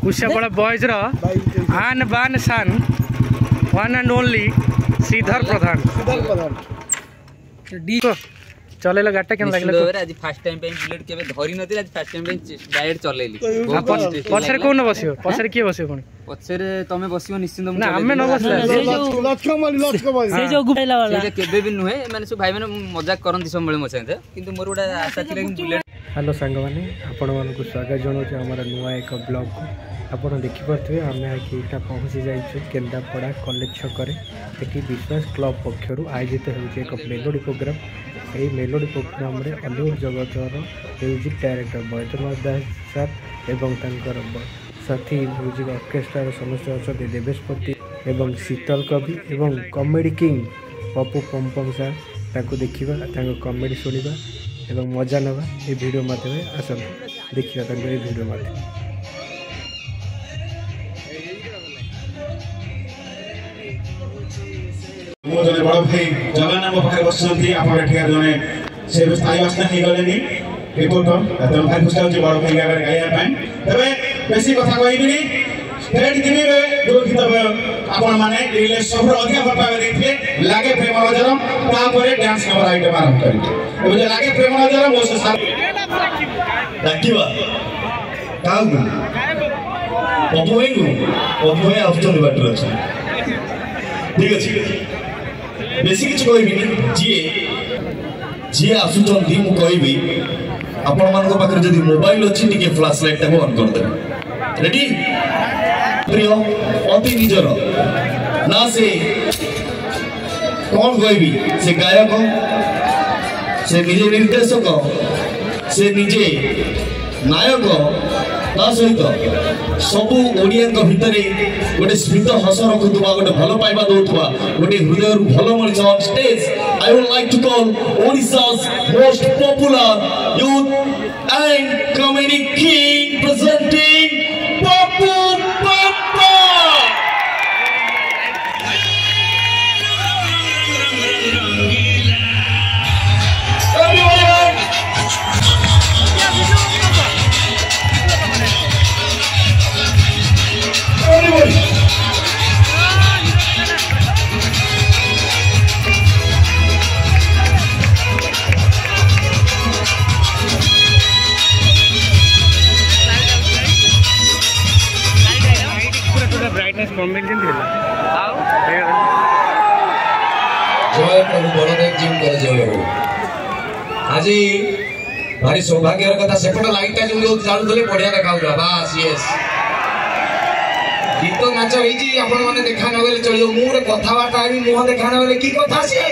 कुशापड़ा boys आन बान शान one and only Sridhar Pradhan चलेला गाटा केन लागला आज फर्स्ट टाइम पे बुलेट केबे धरि नथि आज फर्स्ट टाइम पे डायरेक्ट चलेली पछरे कोन बसियो पछरे के बसियो कोन पछरे तमे बसियो निश्चित ना हमें न बसला से जो गुटाइला वाला से केबे भी नुहे माने सब भाई माने मजाक करन सबले मो साथे किंतु मोर उडा आशा थिले कि बुलेट हेलो सांग माने आपण मानक स्वागत जणो हमर नुवा एक ब्लॉग को आपण देखि परथि हमें आकीटा पहुंची जाइछु केंद्रापड़ा कॉलेज छकरे एठी विश्वास क्लब पक्षरु आयोजित होउछ एक मेलोडी प्रोग्राम ए मेलोडी प्रोग्राम रे अलिउड जगतर music director Baidyanath Das sir एवं तांकर साथी म्यूजिक ऑर्केस्ट्रा समस्त अच्छा देवेशपति एवं शीतल कवि एवं comedy king Pappu Pampam sir ताको देखिबा तांको कॉमेडी सुनिबा एवं मजा नबा ए वीडियो माध्यम आसन देखिबा तांको ए वीडियो माध्यम मो जने बड़ भाई जगन्नाथ मो पाखे बसंती आपण एठिया जने से स्थायी वास्ता हे गलेनी रिपोर्ट तम भाई खुश होची बड़ भाई गागर गाया पाए तबे बेसी कथा कहबिनी स्टेट दिनी रे जो गीत आपण माने रिले सब अधिक भपावे देखिए लागे प्रेम नजरम ता परे डांस नंबर आइटम आरंभ करी एबे लागे प्रेम नजरम मो से डाकिवा काउ पपुए आफ्टर बैटर अच्छा ठीक अछि बेसी किछ कहबिनी जी आसुचंती मु कहबी आपण मानको पाखर जदी मोबाइल अछि टिके फ्लैश लाइट टा ऑन कर दे रेडी प्रिय अति निजर ना से कौन कहबी से गायक से निजे निर्देशक से निजे नायक ता सहित सबु ओडिया भितर गोटे स्मित हस रखुवा गोटे भल पाइबा दौथुवा गोटे हृदय भल Manish on stage I would like to call Odisha's most popular youth and comedy king presenting Pappu Pampa. जय प्रभु बलदेव जी को जय हो आज भारी सौभाग्यर कथा सेपट लाइट टा जो जालुले बढ़िया देखाउला बास यस गीत नाच होई आपण माने देखा न गले चलियो मुरे कथा बाटा आबी मुह देखा न गले की कथा से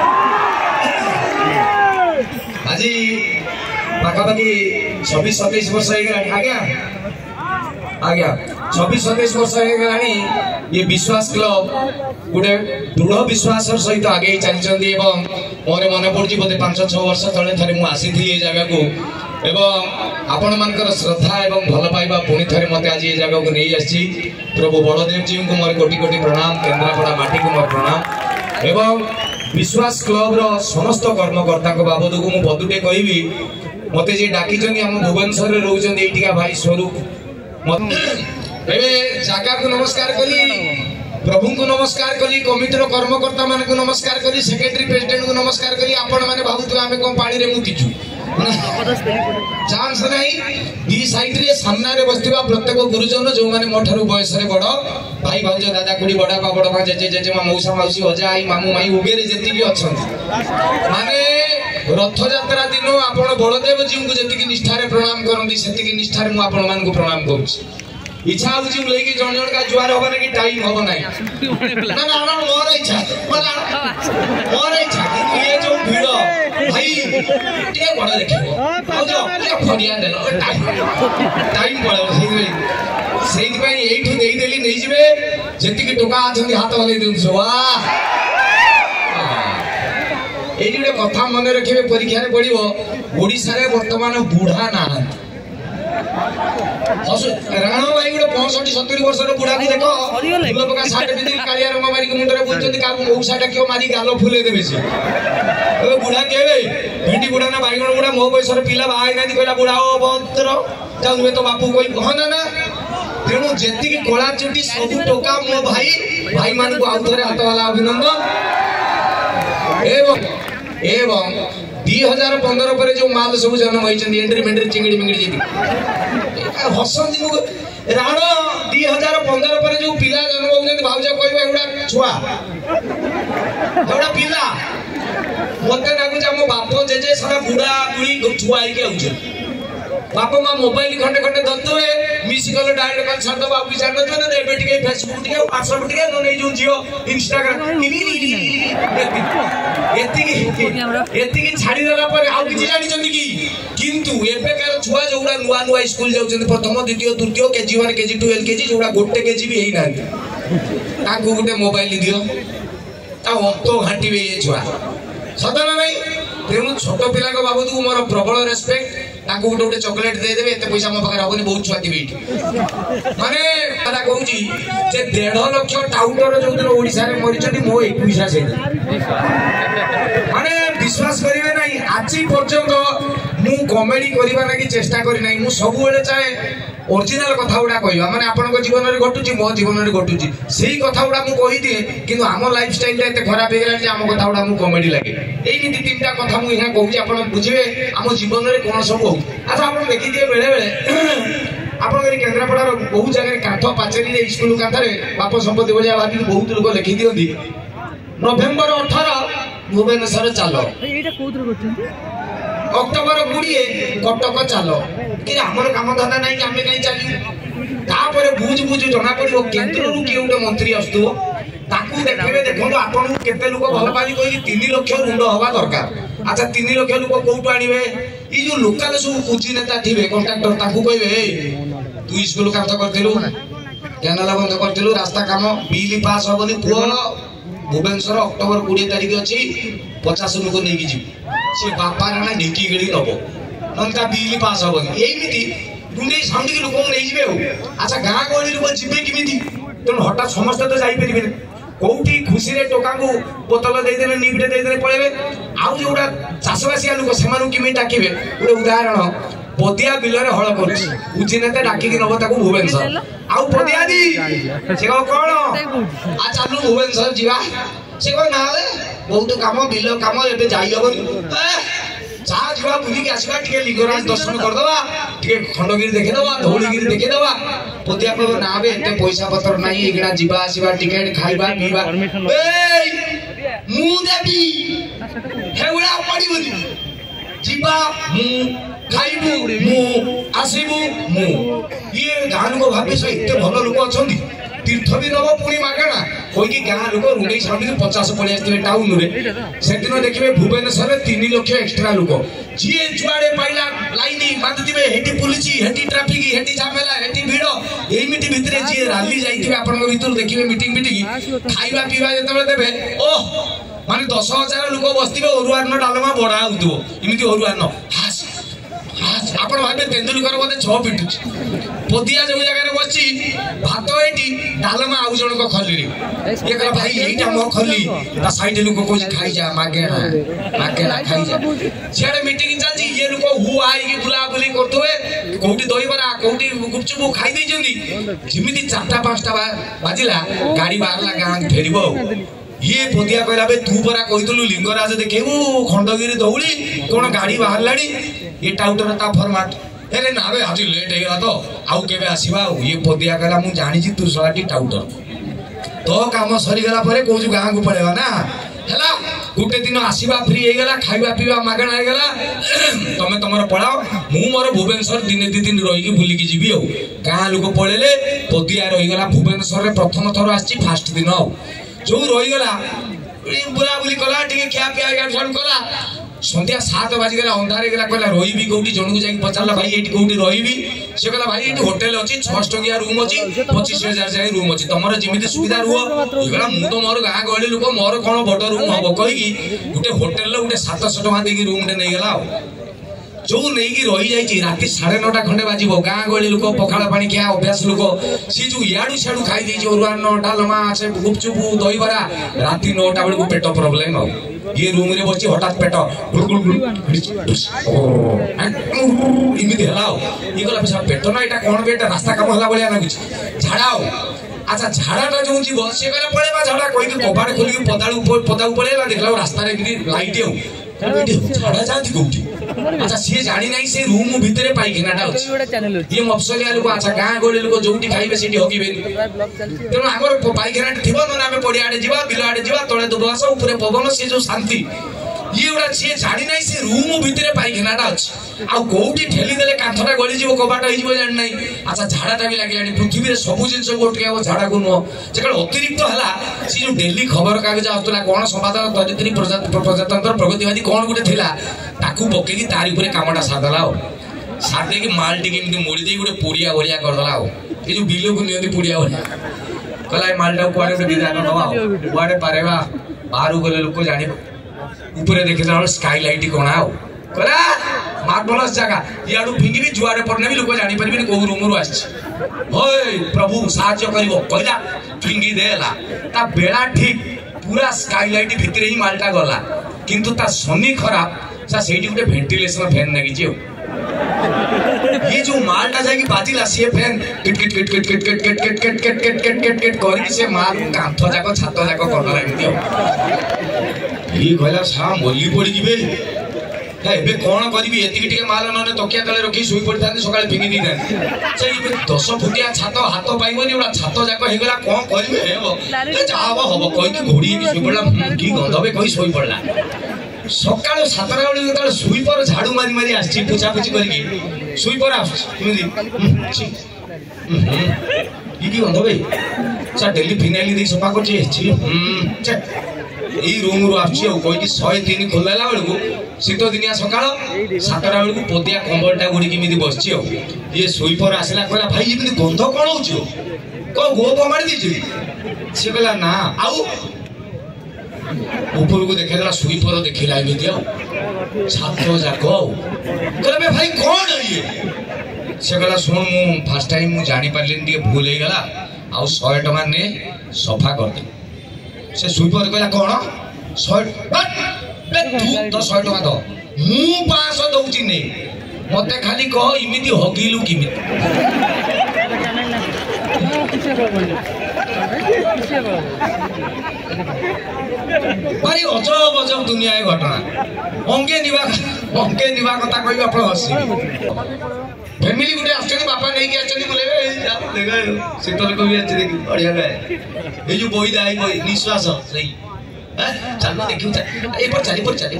आज पाखापाखि 26-27 वर्ष हो गया आज्ञा 26-27 वर्ष हो गलानी ये विश्वास क्लब गोटे दृढ़ विश्वास सहित आगे चलती मोर मन पड़ी बोधे 5-6 वर्ष तले थे मुझे आसी ये जगह को एवं आपण मानकर श्रद्धा एवं भल पाइबा पुणी थे मत आज ये जगह को नहीं आसी प्रभु बलदेव जी को मोर कोटि कोटि प्रणाम केन्द्रापड़ा माटी को मोर प्रणाम एवं विश्वास क्लब रो समस्त कर्मकर्ता बाबद को मुझे बदुटे कहबी मत जी डाकी आम भुवनेश्वर रोचा भाई स्वरूप जगह को नमस्कार कली प्रभु को नमस्कार कली कमिटर कर्मकर्ता मान को नमस्कार कली सेक्रेटरी प्रेसिडेंट को नमस्कार कली आपण माने भाबुतु आमे कोन पानी रे मुतिचु चांस नहीं दी साइड रे सामना रे बस्तिबा प्रत्येक गुरुजन जो माने मोठारु बयस रे बड़ भाई भाउज दादा कुड़ी बड़ा बा जेजे जेजे मौसा मौसी अजा आई मामू माई उगेरे जेति भी अछन माने रथ यात्रा दिन आपण बलदेव जी को जेति निष्ठा रे प्रणाम करंदी सेति निष्ठा रे मु आपण मान को प्रणाम करूछी इच्छा होची लेके जण जण का जुआर होबा कि टाइम होबो नाही ना ना मोर इच्छा मोर इच्छा ये जो भीड़ भाई टिके बड़ा देखिबो आओ जो टिके फडिया देलो टाइम पळो सेहि पई एठु देई देली नै जिवे जेति कि टोका आछंदी हाथ हलै दिनसो वाह एठी रे कथा मन रखिबे परीक्षा रे पड़िबो ओडिसा रे वर्तमान बुढ़ा ना राणा भाई गोटे 65-70 वर्ष बुढ़ा की देखो फूल पका साट पिंधि कालिया रंग मारी मुंडरे बुझुंती का मौसा डाकियो मारी गालो फुले देबे से ए बुढ़ा केबे भेंडी बुढ़ा ना बाईगण बुढ़ा मो बयसर पिला बाहाई नांदी कहला बुढ़ा ओ भद्र जाऊ तो बापू कोई ह ना तेणु जी कला चुटी सब टोका मो भाई भाई मान को आउ थे हाथ वाला अभिनंदन एवं 2015 पर जो माल सब जन्म होती एंट्री मेंट्री चिंगड़ी मिंगड़ी जी हसंती राण 2015 पर जो पिला जन्म होती भावज कह छुआ पिला मत लगुच मो बाप जेजे सारा बुढ़ा बुढ़ी छुआ होके बाप माँ मोबाइल खंडे खंडे धरते मिस गले डायरेक्ट कल छाड़ बाबू की जानते ना एबे टिके फेसबुक टिके व्हाट्सएप टिके न नै जो जियो इंस्टाग्राम एतिकी छाड़ी देला पर आउ किछि जानि चंदी की किंतु एबे कार छुआ जोडा नुवा नुवा स्कूल जाउछन प्रथम द्वितीय तृतीय केजी 1 केजी 2 एलकेजी जोडा गोटे केजी भी हेई ना ताकू गोटे मोबाइल दियो ता तो घाटीबे ये छुआ सदन नै तेणु छोट पिला बाबद को मोर प्रबल रेस्पेक्ट ताकू गोटे गोटे चॉकलेट दे देबे एते पैसा मो पाखर होबनी बहुत छुआ दिबे माने पता कहूची जे 1.5 लाख टाउटर जो दिन ओडिसा रे मरिचती मो 21 से माने विश्वास करिवे नाही आजि पर्यंत मु कॉमेडी करबा लागि चेष्टा करि नाही मु सब बेले चाहे ओरिजिनल कथा उडा कहबा माने आपन जीवन रे घटुची मो जीवन रे घटुची सेही कथा उडा मु कहि दिए किंतु हमर लाइफ स्टाइल एते खराब हे गेला जे हम कथा उडा मु कॉमेडी लागे एई नीति तीनटा कथा मु इहा कहूची आपन बुझिबे हम जीवन रे कोन सब हो अच्छा आपन देखि दिए बेले बेले आपन केन्द्रापड़ार बहुत जगह काठ पाचेरी रे स्कूल काठरे बाप संपत्ति भलिया भाबी बहुत लोक लिखि दियंती नवेम्बर 18 भुवनेश्वर चलो अक्टोबर 20 कटक चलो कि हमर काम धंदा नहीं आमे कहीं चली तापर बुझ बुझ जना पड़ो केंद्र रु के उडे मंत्री आस्तु ताकू देखबे देखो आपन केते लोक भल पाई कहि 3 लाख रुंड होबा दरकार अच्छा 3 लाख लोक कोउटो आनिबे ई जो लोकल सब पूंजी नेता थिबे कॉन्ट्रैक्टर ताकू कहबे तू स्कूल काम तो करथिलु कैनाल बंद करथिलु रास्ता काम बिल पास होबनी पुओ भुवनेश्वर अक्टोबर 20 तारिख अछि 50 लोक नै कि जी से बापा राणा ढेकी गेडी नबो नंता बिल पास होबनी एमिति दुने साउंड के लोक नै जिबे हो अच्छा गां गोली लोक जिबे किमिति तन हटा समस्त तो जाई परिबे कोठी खुशी रे टोका को बोतल दे देने नीबटे दे देने पळेबे आउ जोडा चासवासिया लोक सेमानु किमि डाकिबे ଗୋଟେ उदाहरण पदिया बिल रे हळ करछि उजी नेता डाकी कि नबो ताकू भुवनेश्वर आउ पदिया दी से कोन आ चालू भुवनेश्वर जीवा से को ना रे बहुत काम बिल काम एबे जाई हबनी जा जीवा बुली के आसीबा टिके लिंगराज दर्शन कर दबा टिके खंडगिरी देखे दबा धौलीगिरी देखे दबा पदिया को ना बे एते पैसा पत्र नाही एगडा जीवा आसीबा टिकेट खाइबा पीबा ए मु देबी हेउला पड़ी बनी जीवा मु खाइबु मु आसीबु मु ये गान को भाबे से एते भलो लोक अछंदी तीर्थ भी नब पुणी मागणा कोई गाँ लोक रुंडे साउंड 50 पड़े आसते टाउन रे से दिन देखिए भुवनेश्वर 3 लाख एक्स्ट्रा लोक जी जुआड़े पाइला लाइन बांधे हेटी पुलिस हेटी ट्राफिक हेटी झमेला हेटी भिड़ एमिटी भितरे जी राली जाइए आपण भीतर देखिए मीटिंग मीटिंग खाइबा पीवा जो देवे ओह माने 10,000 लोक बसते अरुआन डालमा बड़ा होती इमती अरुआन आपण भावे तेंदुलकर बोधे 6 पिटुच पदिया जो जगह बसी भात एटी डालमा आउ जन को खली ये कह भाई एटा मो खली ता साइड लोक को खाई जा मागेना खाई जा सियाडे मीटिंग चलची ये लोक हु आई की बुला बुली करथवे कोठी दही बरा कोठी गुपचुप खाई दे जंदी जिमिति 4-5टा बाजिला गाड़ी बाहरला गां फेरिबो ये पदिया कहला बे तू परा कहितलु लिंगराज देखेबू खंडगिरी दौड़ी कोन गाड़ी बाहर लाडी ये टाउटर ता फॉर्मेट हेले ना बे आज लेट हे गला तो आउ केबे आसीबा ये पदिया कहला मु जानि छी तू सलाटी टाउटर तो काम सरी गला परे कोजु गां को पड़ेबा ना हला गुटे दिन आसीबा फ्री हे गला खाइबा पीबा मागणा हे गला तमे तमर पळाओ मु मोर भुवनेश्वर दिने दी दिन रही की बुली की जीबी हो गां लोक पळेले पदिया रही गला भुवनेश्वर रे प्रथम थर आछि फास्ट दिन हो जो रही गला बुला बुली कला टिके खिया पिया यार छन कला संध्या 7 बाजी गला अंधारे गला कहला रहीबी कोठी जनकु जाई पचारला भाई एटी कोठी रहीबी से कहला भाई एटी होटल अछि 6 टकिया रूम अछि 25,000 जाई रूम अछि तमरो जिमिति सुविधा रुह गला मु तो मोर गां गळी लोक मोर कोन बड रूम हबो कहि की गुटे होटल लो गुटे 700 टका देकी रूम ने नै गला जो नहीं रही जाइए राति 9:30 खंडे बाजिब गाँ गहली लोक पखाड़ पानी खिया अभ्यास लोक सी जो इाड़ू सियाड़ू खाई अरुआन्न डालमा से गुपचुप दहीबरा राति 9टा बेलू पेट प्रोब्लेम आ ये रूम रे बच्ची हठात पेट इमिति हला ये गला पेट ना एटा कोन बेटा रास्ता काम हला बलिया ना कुछ झाड़ाओ अच्छा झाड़ाटा जो जीव सी कहला पळेबा झाड़ा कहि कबाड़ खोली पदा पळेला देखला रास्ता रे लाइट हो झाड़ा जाती कोठी अच्छा सी जानी नहीं से रूम भितरे पाइखानाटा अछि ये मफसलिया लोक अच्छा गाँ गहली लोक जोटी खाइबे सेठी हकिबे तेणु आगर पाइखानाटा थिबो न आमे पड़ी आडे जीवा बिल आडे जीवा तळे दुबवास ऊपर पवन से जो शांति ये उडा सी जानी नहीं से रूम भितरे पाइखानाटा अछि आ कोठी ठेली देले कांथटा गली जीव कबाट होई जीव जानि नहीं अच्छा झाड़ाटा भी लागिलानी पृथ्वी रे सब जिंस गोटके हो झाड़ा को नो जेकल अतिरिक्त हला सी जो डेली खबर कागज आउतला कोन संवाद दरिद्री प्रजातंत्र प्रगतिवादी कोन गुटे थिला ताकू पकेकी तारी ऊपर कामटा सादला हो सादे की माल टिके एमती मोड़ी दे गुटे पुड़िया भरिया करदला हो ए जो बिलो को नियंती पुड़िया भरिया कला मालटा कुआडे से दिदा नवा कुआडे पारेबा बाहर गले लोक जानि ऊपर देखिला स्काई लाइट कोना हो कला मार्बलस जगह याडू फिंगिबी जुआडे परने भी लोक जानि परबे को रूम रु आछि ओय प्रभु साहाय्य करिवो कहला फिंगी देला ता बेला ठीक पूरा स्काई लाइट भितरे ही मालटा गला किंतु ता शनि खराब सा सेठी गुटे वेंटिलेशन फैन लागि जे ये जो मालटा जाकी बाजिला से फैन किट किट किट किट किट किट किट किट किट किट किट किट किट किट करी से माल कांथ जाको छात जाको करला एमती ये कहला सा मोली पड़ी जिबे एबे कोन करबी एतिकी टिके माल नने तकिया तले रखी सुई पड़िथान सकाळे फिंगी दी देन से 10 फुटिया छात हाथ पाइबनी उडा छात जाको हेगला कोन करबे हेबो जाबो हबो कहि कि घोड़ी भी सुई पड़ला की गंधबे कहि सुई पड़ला सकाळ 7टा बेले जेतले सुई पर झाड़ू मारी मारी आछि पूछा पूछी करके सुई पर आछि तुमि की गंधबे सा डेली फिनाइल दे सफा करछि छी ई रूम रु आछि ओ कोइ कि 103 खोलला बेलको शीत दिनिया सकाळ 7टा बेलको पोदिया कंबलटा गुडी किमिति बसछि ओ ये सुई पर आसला कहला भाई इमिति गंध कोन होछि को गोप मारी दिछि से कहला ना आउ ऊपर को देखेला सुई पर देखिला एमिति ओ छातो जाको कहला बे भाई कोन ये से कहला सुन मु फर्स्ट टाइम मु जानि पारलिन दिए भूल हे गला आ 100 टका ने सफा कर दे से सुई पर कहला कोन 100 बे तू तो 100 टका दो मु 500 दउची ने मते खाली कह इमिति हगिलु किमिति भारी अजब अजब दुनिया घटना अंके निवा कथा कहि आपण हसी फैमिली गुटे आछन बापा नै के आछन बोले देखा शीतल को भी अच्छे देखि बढ़िया गाय ए जो बोई दाई बोई निश्वास सही चल देखियो ए पर चल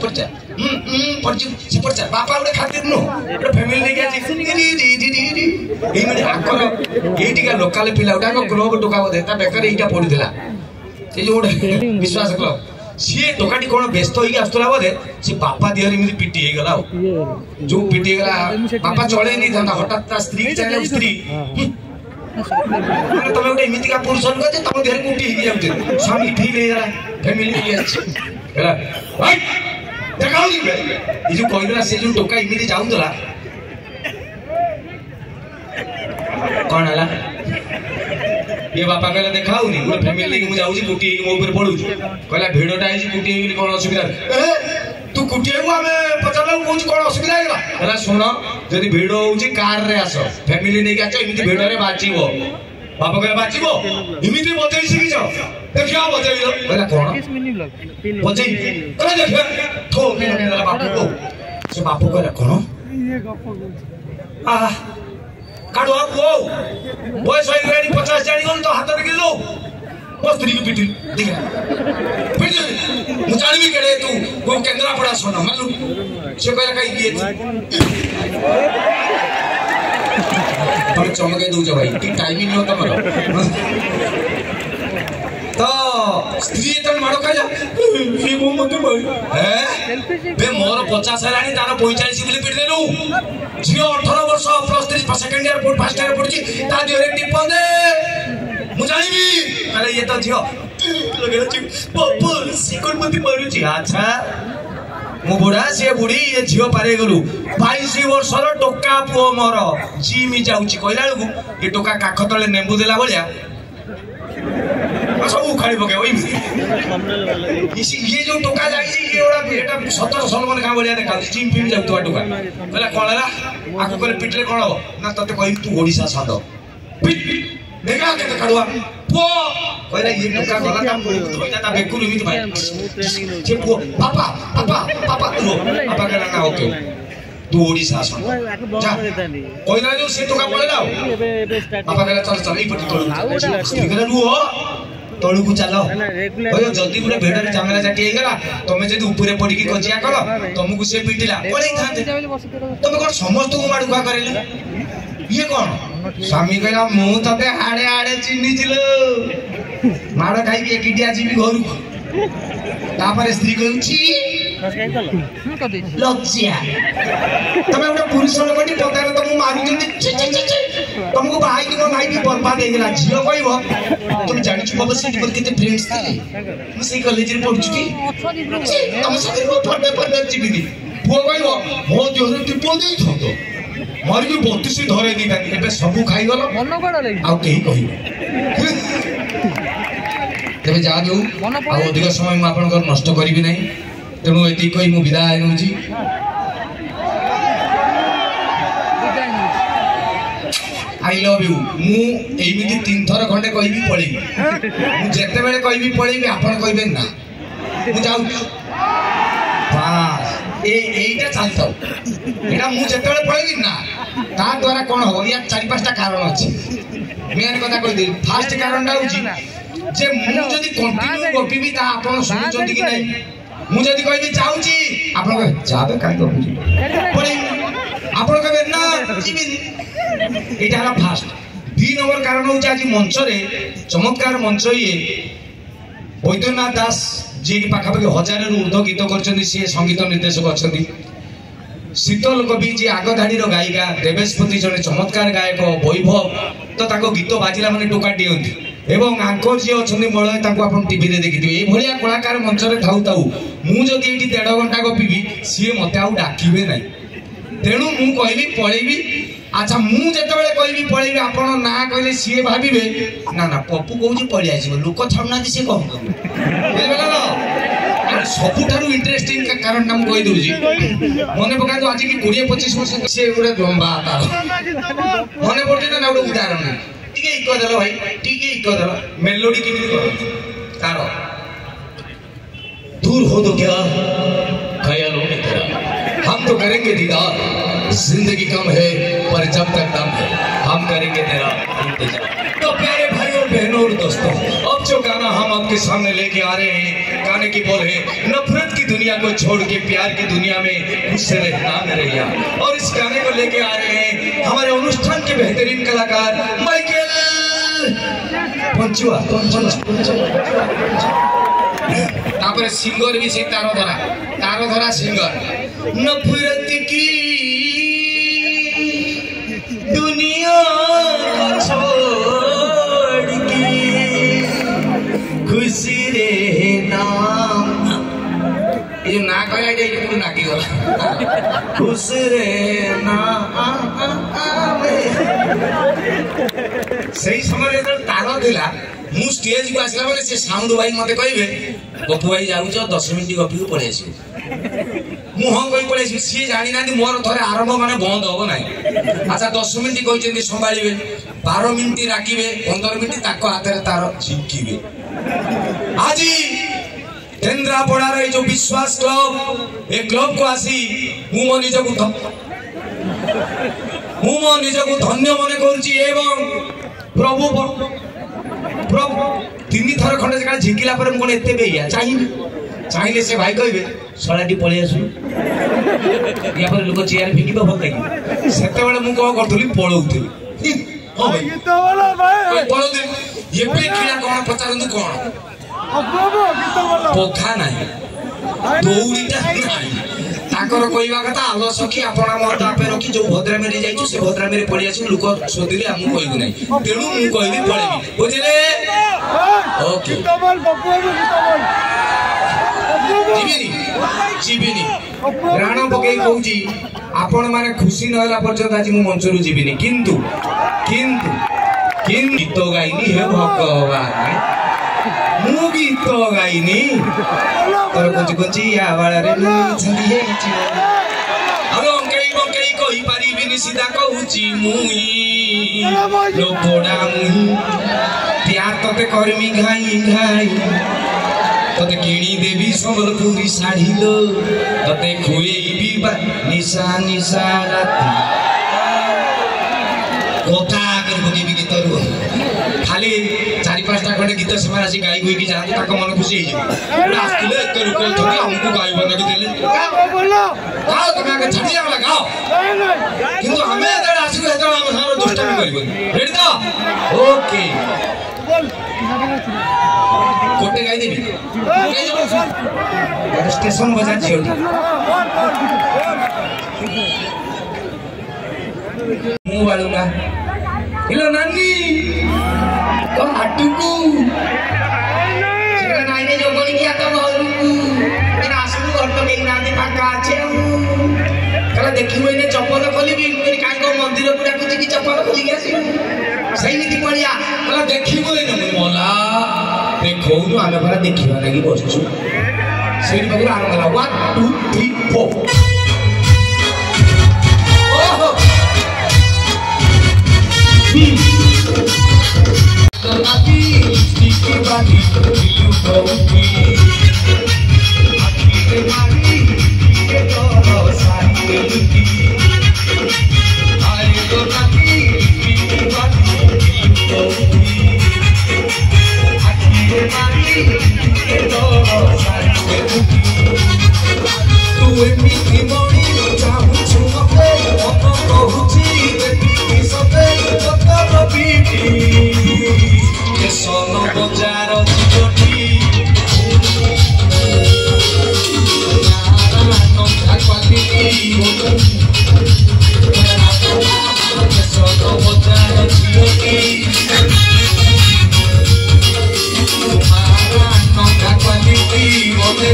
बापा उडे खातिर नो ए फैमिली नै के आछि ए माने आकर एटिका लोकल पिला उडा को क्लब टोका बदे ता बेकर एटा पड़ी दिला ए जो विश्वास क्लब सी टोकाटी कोन व्यस्त होई आस्तला बदे सी बापा दिहरी मिली पिटी हे गला जो पिटी गला बापा चले नहीं था हठात ता स्त्री चाहे स्त्री माने तमे उडे इमिति का पुरुष को जे तम देहरी कुटी हे जाउते स्वामी ठीक हे गला फैमिली के अछि गला भाई देखाउ नी ए जो कहला से जो टोका इमिति जाउतला कोन हला ये बापा कहला देखाउ नी मोर फैमिली के मु जाउची कुटी मो ऊपर पडू कहला भिडोटा आइची कुटी हेली कोन असुविधा तू कुटी हेबु हमें पचाला कोन कोन असुविधा हेला कहला सुन जदी भिडो होउची कार रे आसो फैमिली नै आछो इमिति भिडो रे बाचिबो बापा कहला बाचिबो इमिति बतेई सिखि छ देखियो बतेइलो कहला कोन बतेई कहला देखियो ठो ने कहला बापू को से बापू कहला कोन ये गप आ काढो को बयस होई गनी 50 जानी गन तो हाथ देखि लो ओ स्त्री की पिटी देखा पिटी मु जानिबी केडे तू को केंद्रा पड़ा सोना मालूम से कहला काई ये पर चमके दउ भाई की टाइमिंग हो तमरो तो स्त्री तन मारो खाजा सी को मते भाई बे मोर 50 हलानी तार 45 बोली पिट देलु झियो 18 वर्ष प्लस 3 सेकंड ईयर पढ़ फर्स्ट ईयर पढ़ची ता दिरे टिप दे मु जानिबी अरे ये तो झियो लगेला ची पप्पा सिकोन मते मारुची अच्छा मु बुढ़ा सी बुढ़ी ये झील पारे गलु 22 वर्षर टोका पुओ मोर जिमी जाऊँगी कहला बेलू ये टोका काख तले नेंबू देला भाया सब उखाड़ी पके ये जो टोका जाइए सतर सलमान खान भाया देखा जिम फिम जाऊँ टोका कहला कौन है आगे कहले पिटले कौन हम ना ते कह तू ओडिशा साध पिट देखा के काढ़ुआ पो कहला ये टोका गला ता बेकुल इमित भाई जे पो पापा पापा पापा रो पापा कहला ना ओके तू ओडिशा साध जा कहला जो से टोका पळेला पापा कहला चल चल ई पटी तोड़ कहला रुओ तलू को चलो जल्दी गोटे भेड़ झमेला चाटी गला तुम जब ऊपर पड़ी कजिया कल तुमको से पिटिला पड़े तुम कौन समस्त को माड़ुआ कर ये कौन स्वामी कहला मु ते आड़े आड़े चिन्ह माड़ खाई एकिटिया जी घर तापर स्त्री कहूँ लज्जा तुम गोटे पुरुष लोक पदार तुम मारू तुमको बाई कि भाई भी बर्बाद हो झील कह तुम जानी बाबा से केते फ्रेंड्स थे मुझे कॉलेज रे पढ़ुछु कि तुम साथे को पढ़बे पढ़बे जीविनी पुओ कहबो मो देहरे टिपो देई थतो मारी भी 32 धरे दी तानी एबे सब खाई गलो मन कोडा ले आ केही कहिबो तबे जा दउ आ अधिक समय म आपन कर नष्ट करिबि नै तेणु एति कहि मु विदाय नउची आई लव यू मु एमिति 3 थर खंडे कहबी पळेबी मु जेते बेले कहबी पळेबी आपन कहबे ना मु जाऊ बस एटा चलताऊ एटा मु जेते बेले पळेबी ना ता द्वारा कोन हो या 4-5टा कारण अछि मेन कथा कहि दे फर्स्ट कारण डाउची जे मु जदी कंटिन्यू गपिबी ता आपन सुनचोंती कि नै मु जदी कहबी जाऊची आपन कह जाबे काई गपुची पळेबी आपन कहबे ना जीविन এটা হলো ফার্স্ট 2 নম্বর কারণ হচ্ছে আজ মঞ্চ রে চমৎকার মঞ্চ ইয়ে বৈদ্যনাথ দাস যে কি পাখাপাখি 1000 রু ঊর্ধ্ব গীত করছেন সে সঙ্গীত নির্দেশক অଛନ୍ତି শীতল কবি যে আগ ধাড়ির গায়িকা দেবেশপতি জনে চমৎকার গায়ক বৈভব তো তাকে গীত বাজিলা মানে টোকা দিয়ନ୍ତି এবং আঙ্কর যে অଛନ୍ତି মলয় তাকে আপন টিভি রে দেখিଥିବେ এই ভলিয়া কলাকার মঞ্চরে থাউ থাউ মু যদি এটি 1.5 ঘন্টা গপিবি সিয়ে মতে আউ ডাকিবে নাই তেণু মু কইবি পড়েবি अच्छा मु जेते बेले कहबी पळेबी आपण ना कहले सीए भाबिबे ना ना पप्पू कहू पळि आसीबो लोक छाउना जे से कहू बुझबेला ना अरे सबुठारु इंटरेस्टिंग का कारण नाम कहि दउजी मने पका तो आज की 20-25 वर्ष से उडे लंबा तार मने पड़ते ना उडे उदाहरण ठीक है इको देलो भाई ठीक है इको देलो मेलोडी की तारो दूर हो तो क्या ख्यालों में तेरा हम तो करेंगे दीदार जिंदगी कम है पर जब तक दम है हम करेंगे तेरा इंतजार तो प्यारे भाइयों बहनों और दोस्तों अब जो गाना हम आपके सामने लेके आ रहे हैं गाने की बोल है नफरत की दुनिया को छोड़ के प्यार की दुनिया में उससे रहना रहिया और इस गाने को लेके आ रहे हैं हमारे अनुष्ठान के बेहतरीन कलाकार माइकल पंचुआ तापर सिंगर भी से तारो धरा सिंगर नफरत की दुनिया छोड़ के खुशी रहना ये ना कहला जे तू नाकी गला खुश रहना सही समय रे तारो दिला मु स्टेज को आसला माने से साउंड भाई मते कहबे गपु भाई जाउ छ 10 मिनिट गपि को पळे आसी मु हम कहि पळे आसी सी जानि नांदी मोर थरे आरंभ माने बंद होबो नै अच्छा 10 मिनिट कहिसेंती संभाळिबे 12 मिनिट राखिबे 15 मिनिट ताको हाथ रे तारो छिकिबे आजी केन्द्रापड़ा रे जो विश्वास क्लब ए क्लब को आसी मु मो निजको धन्य मने करछि एवं प्रभु 3 थर खंडे जका झिकिला पर कोन एते बेया चाहिए से भाई कहबे सळाटी पळे आसु या पर लोक चेयर फिकिबो भल लागि सेते बेले मु को करथुली पळौथुली हो भाई ये तो वाला भाई पळौथुली ये पे किला कोन पचारंतु कोन अबो गीत वाला पोखा नाही दौड़ीटा नाही ताकर कहवा कथा आलस कि आपण मत आपे रखी जो भद्रा मेरी जाइछु से भद्रा मेरे पड़ी आसी लोक सोदिले हम कहबो नै तेणु मु कहबी पळेबी बुझिले ओके जीविनी ରାଣ ପକେଇ କହୁଛି ଆପଣ ମାନେ ଖୁସି ନହେଲା ପର୍ଯ୍ୟନ୍ତ ଆଜି ମୁଁ ମଞ୍ଚରୁ ଯିବିନି। କିନ୍ତୁ କିନ୍ତୁ କିନ୍ତୁ ଗୀତ ଗାଇନି ହେ ଭଗବାନ, ମୁଁ ଗୀତ ଗାଇନି ତୋର କଞ୍ଚି କଞ୍ଚି ଆବାଳରେ ଅଙ୍କେଇ ବଙ୍କେଇ କହିପାରିବିନି ସିଧା କହୁଛି ମୁଇଁ ଲୋକଡ଼ା ମୁଇଁ ପ୍ୟାର ତତେ କରିମି ଘାଇ ଘାଇ तते किणी देवी संबलपुरी साड़ी लो तते खुएबी निशा निशा राती कोता कर बगेबी गीत रो खाली 4-5टा खंडे गीत से आसी गाई होई की जाते ताको मन खुशी हो जाए आस्तिले एते लोक थके हमको गाई बना के देले गाओ तुम आके छड़ी जाला गाओ किंतु हमें एते आसी एते हम सारो दुष्टामी करबो रेडी तो ओके कोटे गाई देबी स्टेशन बजा जियो मु वालुगा हेलो नानी तो हटुकू चिकन आइने जो बोली किया तो घरकू मेरा आसू घर तो केही नांदी फाका आछे कला देखिबो इने चप्पल खोलिबी मेरी काई को मंदिर को डाकुची की चप्पल खोली के आसी सही नीति पड़िया कला देखिबो इने मोला देखो तो आमे भरा देखिबा लागि बसछु सेरी बगल आम गला 1 2 3 4 ओहो नाती स्टिकी बानी दिलु कोती आखी के मारी के तो सारी के लुटी आए तो नाती स्टिकी बानी दिलु कोती आखी के मारी के तो सारी के लुटी तू एमिति मणी चाहू छु मते मन कहूची देखि सबे कत बीटी के सोनो बजार जीवटी नारायण ठाकुर के सोनो बजार जीवटी नारायण ठाकुर बोले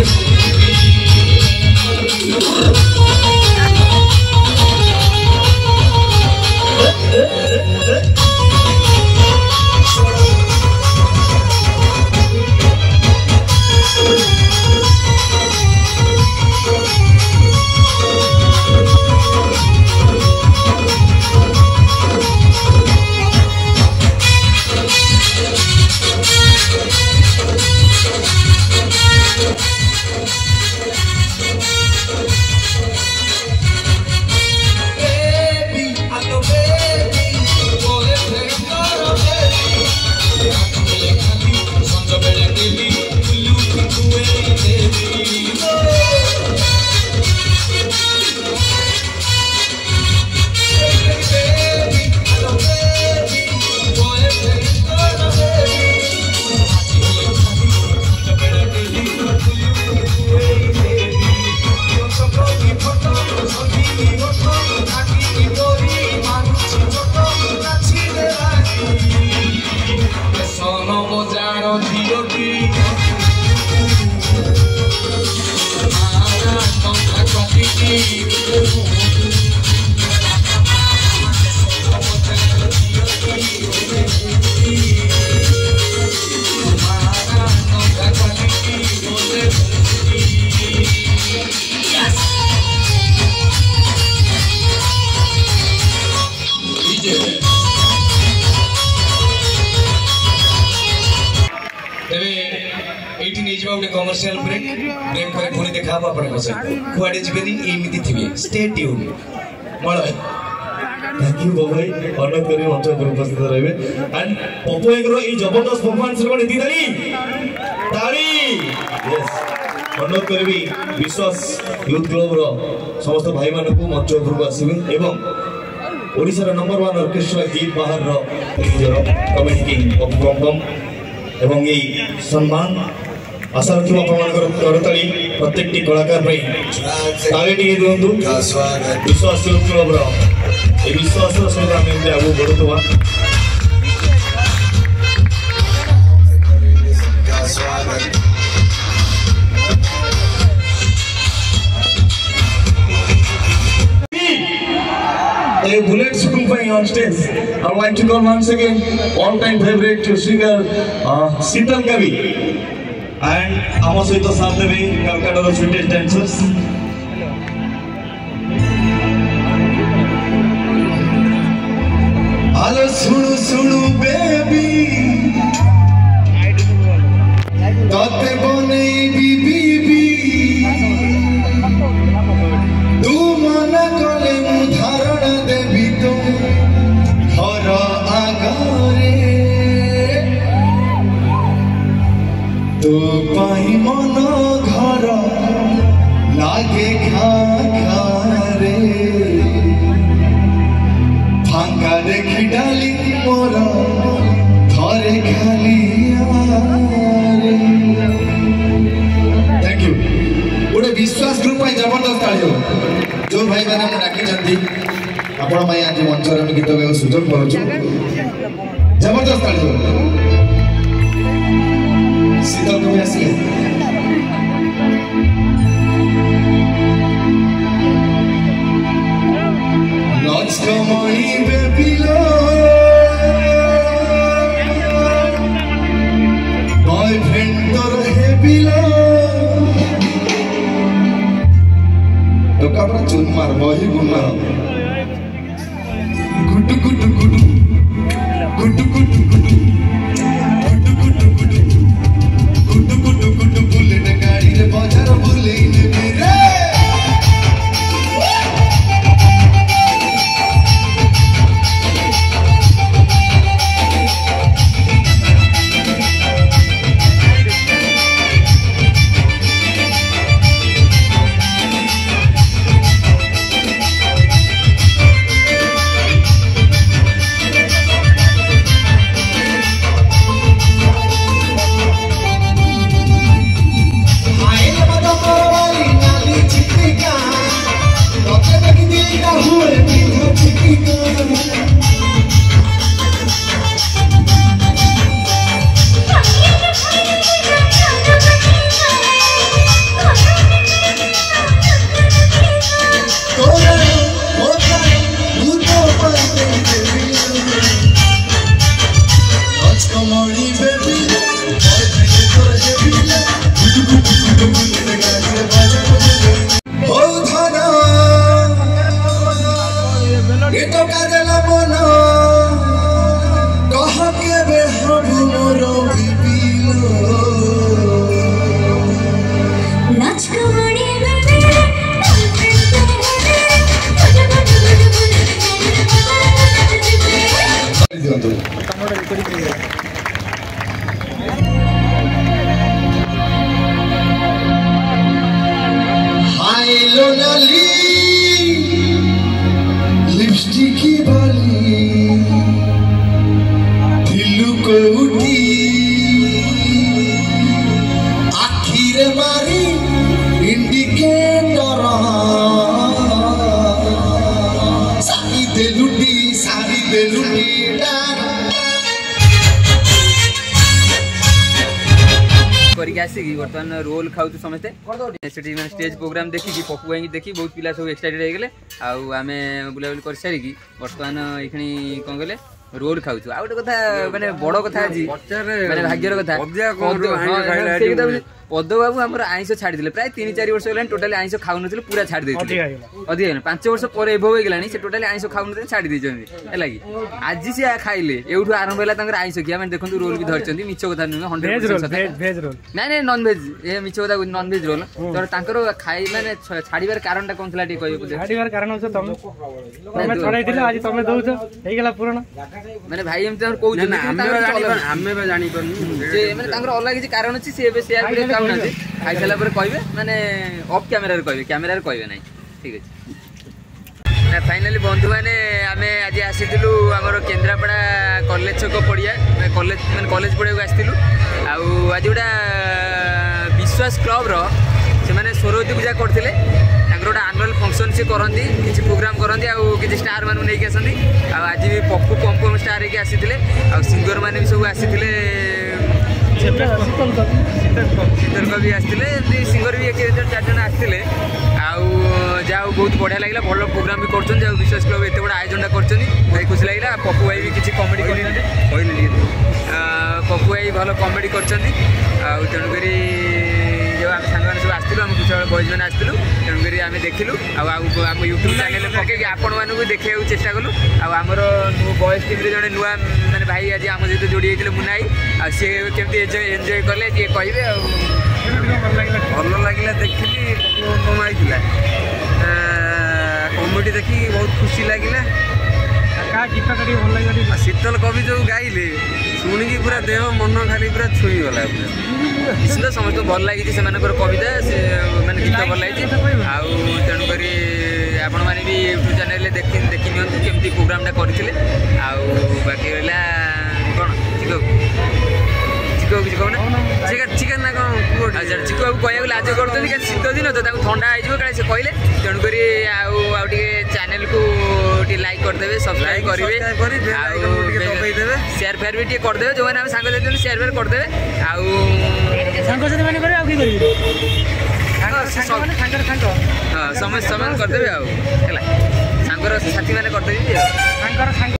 कमर्शियल ब्रेक ब्रेक पर पुणी देखा आपण कुआडे जीवेनी एमिति थिबे स्टे ट्यून मळय थैंक यू बाबाई अनुरोध करी मंच पर उपस्थित रहिबे एंड पप्पू एकरो ई जबरदस्त परफॉर्मेंस रे कोन दिदारी ताली यस अनुरोध करबी विश्वास यूथ क्लब रो समस्त भाई मानन को मंच पर आसीबे एवं ओडिसा रो नंबर 1 ऑर्केस्ट्रा गीत बाहर रो निजरो कमेटी किंग पप्पू एवं ए सम्मान आशा रखिब आपनकर करताली प्रत्येकटी कलाकार भाई ताली टिके दियंतु विश्वास यूथ क्लब रो ए विश्वास रो सहित आमे आगु बढ़ुतबा stage. I would like to call once again all-time favorite singer Sital Kavi and our Sohito Sardevi, Calcutta sweetest dancers. Hello, sunu baby. Tate bonei bibi. Tu mana kale mu dharana debi tu hara agare. Tu pai mana ghara lage khare. Phanga dekhi dali mora thare khali aare. Thank you. गोटे विश्वास group में जबरदस्त ताली हो जो भाई मैंने डाकी चंदी आपण भाई आज मंच रे गीत गाय सुजोग करू जबरदस्त ताली हो शीतल को आसी Let's come on baby boyfriend तोर है बिलो तो कपड़ा चून मार वही गुना गुटु गुटु गुटु गुटु गुटु गुटु गुटु गुटु गुटु गुटु गुटु गुटु बुलेट गाड़ी रे बाजार बुले ने रे लिपस्टिक की बाली दिलू को उठी आखिर मारी इंडिकेटर सारी देलुटी करके आसिकी बर्तमान रोल खाऊ समस्ते मैंने स्टेज प्रोग्राम देखिकी पप्पू भाई देखी बहुत पिला सब एक्साइटेड हो गले आम बुलाबुली कर सारिकी बर्तमान ये कौन कहले रोल खाऊ आ गोटे कथा माने बड़ कथा आज माने भाग्यर कथा पद बाबू आम आईष छाड़ी प्राय 3-4 वर्ष हो टोटाली आईष खाऊ न पूरा छाड़ी अधिक 5 वर्ष पर एभव हो से टोटाली आईष खाऊ न छाड़ी है आज सी खाइले एवठू आरंभ है आईष किया मैंने देखो रोल भी धरती मिछ कथा नुहे ना ना नॉन वेज ये मिछ कथा नॉन वेज रोल तो खाई मैंने छाड़बार कारण टा कौन थी छाड़बार कारण मैंने भाई एमती अलग किसी कारण अच्छी सी खाई सारा कहे मैंने ऑफ कैमेरा कैमेरा कहे ना ठीक है फाइनाली बंधु मैंने आम आज आसीलु आमर केन्द्रापड़ा कॉलेज छक पड़िया कॉलेज मैंने कॉलेज पढ़ा आसलु आज गोटा विश्वास क्लब से मैंने सरस्वती पूजा करते गोटे आनुआल फंक्शन से करती किसी प्रोग्राम करती किसी स्टार मान नहीं आसती आज भी पप्पू पम्पम स्टार होगी आसी सिंगर मैंने भी सब आसी ଶୀତଲ କବି ଆସିଥିଲେ ଏମିତି ସିଙ୍ଗର ବି 1-4 ଜଣ ଆସିଥିଲେ ଆଉ ଯାହା ବହୁତ ବଢ଼ିଆ ଲାଗିଲା ଭଲ ପ୍ରୋଗ୍ରାମ ବି କରୁଛନ୍ତି ଆଉ ବିଶ୍ୱାସ କ୍ଲବ ଏତେ ବଡ଼ ଆୟୋଜନଟା କରିଛନ୍ତି ଭାଇ ଖୁସି ଲାଗିଲା ପପୁ ଭାଇ ବି କିଛି କମେଡ଼ି କରିଛନ୍ତି ପପୁ ଭାଇ ଭଲ କମେଡ଼ି କରିଛନ୍ତି ଆଉ ତେଣୁକରି ଯେଉଁ ଆମେ ସାଙ୍ଗମାନେ ସବୁ ଆସିଥିଲୁ ଆମ କିଛି ବଏଜ୍ ମାନେ ଆସିଥିଲୁ ତେଣୁକରି ଆମେ ଦେଖିଲୁ ଆଉ ଆମ ୟୁଟ୍ୟୁବ୍ ଚ୍ୟାନେଲରେ ପକେଇକି ଆପଣମାନଙ୍କୁ ଦେଖେଇବାକୁ ଚେଷ୍ଟା କଲୁ ଆଉ ଆମର ବଏଜ୍ ଟିମ୍ରେ ଜଣେ ନୂଆ ମାନେ ଭାଇ ଆଜି ଆମ ସହିତ ଯୋଡ଼ି ହେଇଥିଲେ ମୁନା ଭାଇ ଆଉ ସିଏ କେମିତି ଏନ୍ଜୟ କଲେ ଟିକେ କହିବେ ଆଉ ଭଲ ଲାଗିଲା ଦେଖିଲି କମାଇଥିଲା କମେଡ଼ି ଦେଖି ବହୁତ ଖୁସି ଲାଗିଲା ଶୀତଲ କବି ଯେଉଁ ଗାଇଲେ ଶୁଣିକି ପୁରା ଦେହ ମନ ଖାଲି ପୁରା ଛୁଇଁଗଲା ନିଶ୍ଚିତ ସମସ୍ତଙ୍କୁ ଭଲ ଲାଗିଛି ସେମାନଙ୍କର କବିତା ସେ ମାନେ ଗୀତ ଭଲ ଲାଗିଛି ଆଉ ତେଣୁକରି ଆପଣମାନେ ବି ୟୁଟ୍ୟୁବ୍ ଚ୍ୟାନେଲରେ ଦେଖି ନିଅନ୍ତୁ କେମିତି ପ୍ରୋଗ୍ରାମଟା କରିଥିଲେ ଆଉ ବାକି ରହିଲା କ'ଣ ଚିକୁ କିଛି କହୁନା ଚିକେନ୍ ନା କ'ଣ ଚିକୁ ବାବୁ କହିବାକୁ ଲାଜ କରୁଛନ୍ତି କାରଣ ଶୀତ ଦିନ ତ ତାଙ୍କୁ ଥଣ୍ଡା ହେଇଯିବ କାଳେ ସେ କହିଲେ ତେଣୁକରି ଆଉ ଟିକେ ଚ୍ୟାନେଲକୁ ଟିକେ ଲାଇକ୍ କରିଦେବେ ସବସ୍କ୍ରାଇବ୍ କରିବେ ଆଉ ସେୟାର ଫେୟାର ବି ଟିକେ କରିଦେବେ ଯେଉଁମାନେ ଆମେ ସାଙ୍ଗ ଯାଇଛନ୍ତି ସେୟାର ଫେୟାର କରିଦେବେ ଆଉ ସାଙ୍ଗସାଥି ମାନେ କରିବେ ଆଉ କିଏ କରିବେ ସମସ୍ତେ କରିଦେବେ ଆଉ ହେଲା ସାଙ୍ଗର ସାଥୀମାନେ କରିଦେବି ଆଉ